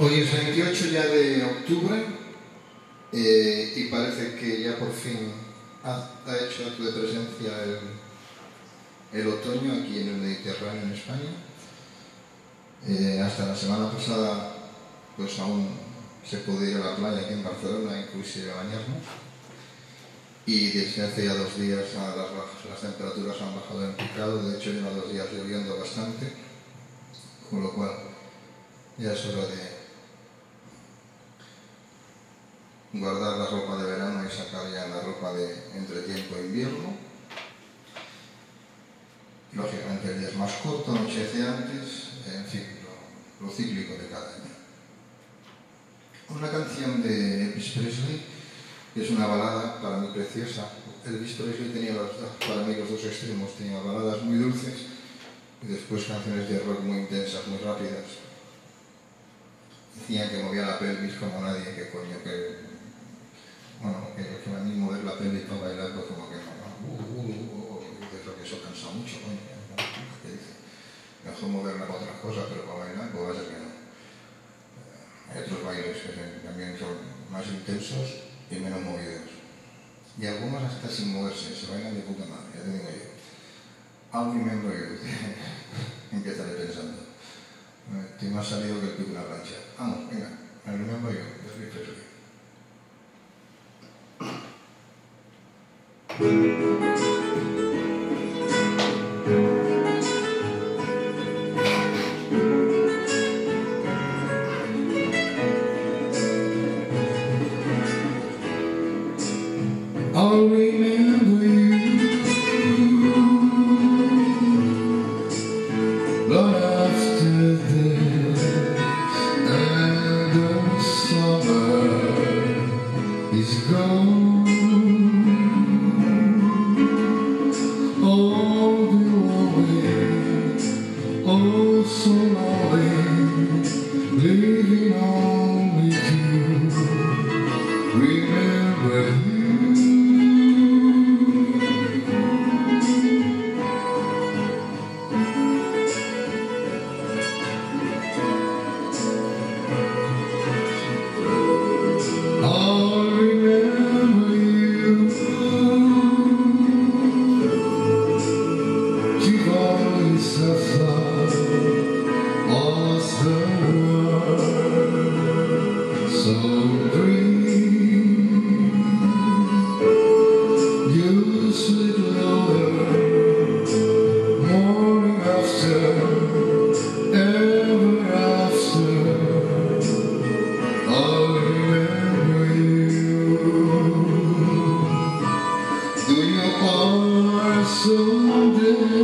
Hoy es 28 ya de octubre y parece que ya por fin ha hecho acto de presencia el otoño aquí en el Mediterráneo, en España. Hasta la semana pasada pues aún se podía ir a la playa aquí en Barcelona, inclusive a bañarnos. Y desde hace ya 2 días las temperaturas han bajado en picado. De hecho lleva 2 días lloviendo bastante, con lo cual ya es hora de guardar la ropa de verano y sacar ya la ropa de entretiempo e invierno. Lógicamente el día es más corto, anochece antes, en fin, lo cíclico de cada año. Una canción de Elvis Presley, que es una balada para mí preciosa. Elvis Presley tenía para mí los 2 extremos, tenía baladas muy dulces y después canciones de rock muy intensas, muy rápidas. Decían que movía la pelvis como nadie, que coño, que a mí mover la pelvis para bailar, pues como que creo que eso cansa mucho, coño, ¿no? ¿Qué dice? Mejor moverla para otras cosas, pero para bailar, pues va a ser que no. Hay otros bailes que también son más intensos y menos movidos. Y algunos hasta sin moverse, se bailan de puta madre, ya te digo yo. I'll remember you. ¿En qué estaré pensando? Estoy más salido que el pico de una plancha. Vamos, venga, I'll remember you, de Elvis Presley. I'll remember you, but after this and the summer is gone, all the lonely, oh so lonely, living only to remember you. So